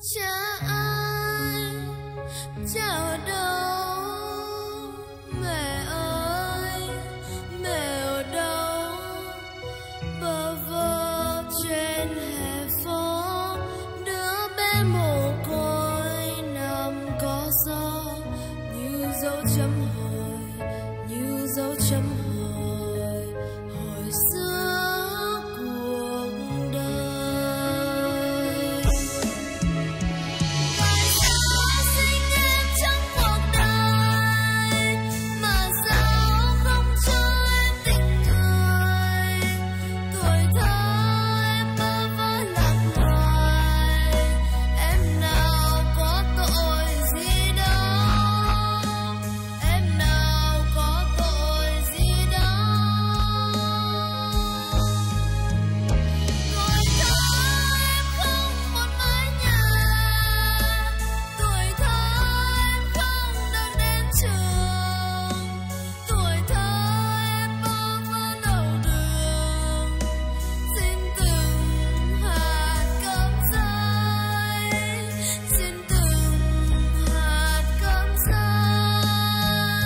Cha ơi, cha ở đâu? Mẹ ơi, mẹ ở đâu? Bơ vơ trên hè phố, đứa bé mồ côi nằm có gió, như dấu chấm hỏi, như dấu chấm hỏi, hỏi xưa cuộc đời. Tại sao sinh em trong cuộc đời, mà sao không cho em tình người? Tuổi thơ em bơ vơ lạc loài, em nào có tội gì đâu, em nào có tội gì đâu. Tuổi thơ em không một mái nhà, tuổi thơ em không được đến trường, tuổi thơ em bơ vơ đầu đường. Xin từng hạt cơm rơi, xin từng hạt cơm rơi.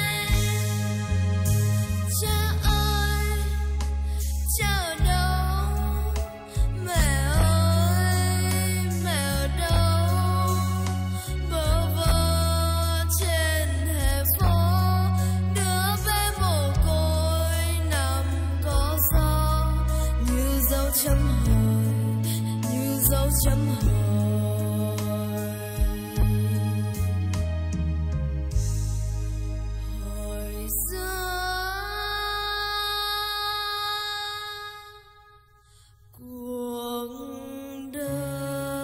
Cha ơi, cha ở đâu? Mẹ ơi, mẹ ở đâu? Bơ vơ trên hè phố, đứa bé mồ côi nằm có gió, như dấu chấm hỏi, như dấu chấm hỏi. Hỏi xưa cuộc đời.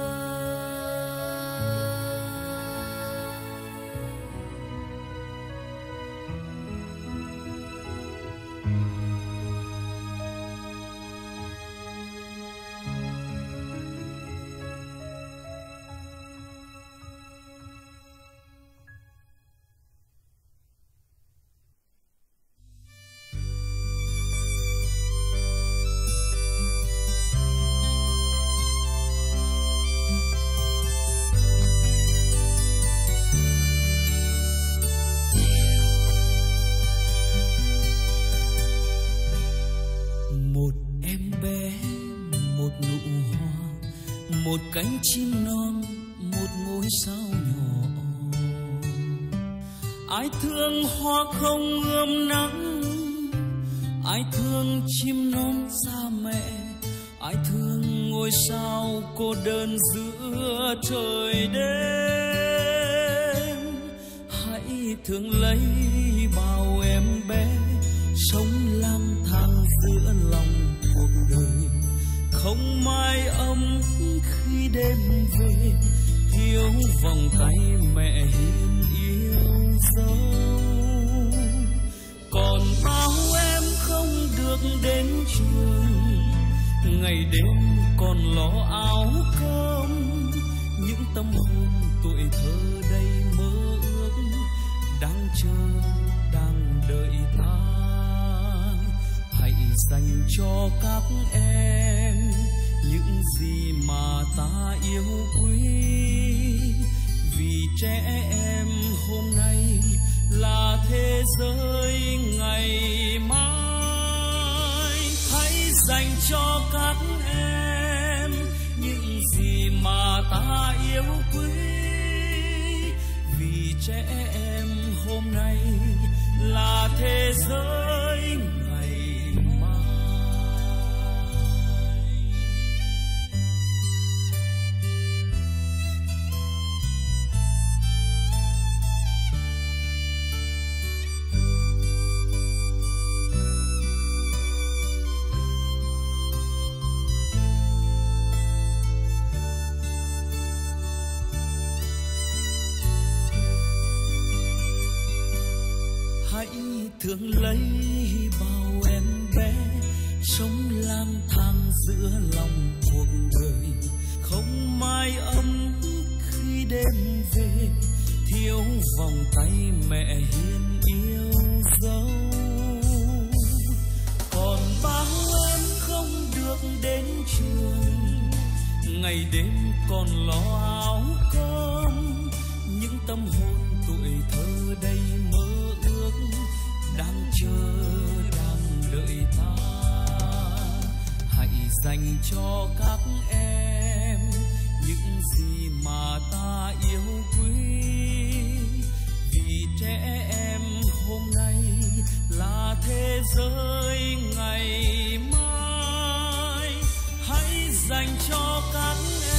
Một em bé, một nụ hoa, một cánh chim non, một ngôi sao nhỏ. Ai thương hoa không ươm nắng, ai thương chim non xa mẹ, ai thương ngôi sao cô đơn giữa trời đêm. Hãy thương lấy bao em bé sống lang thang giữa lòng cuộc đời, không mái ấm khi đêm về, thiếu vòng tay mẹ hiền yêu dấu. Còn bao em không được đến trường, ngày đêm còn lo áo cơm, những tâm hồn tuổi thơ đầy mơ ước đang chờ đang đợi ta. Hãy dành cho các em những gì mà ta yêu quý, vì trẻ em hôm nay là thế giới ngày mai. Hãy dành cho các em những gì mà ta yêu quý, vì trẻ em hôm nay là thế giới ngày mai. Hãy thương lấy bao em bé sống lang thang giữa lòng cuộc đời, không mái ấm khi đêm về, thiếu vòng tay mẹ hiền yêu dấu. Còn bao em không được đến trường, ngày đêm còn lo áo cơm, những tâm hồn tuổi thơ đây mơ ước đang chờ đang đợi ta. Hãy dành cho các em những gì mà ta yêu quý, vì trẻ em hôm nay là thế giới ngày mai. Hãy dành cho các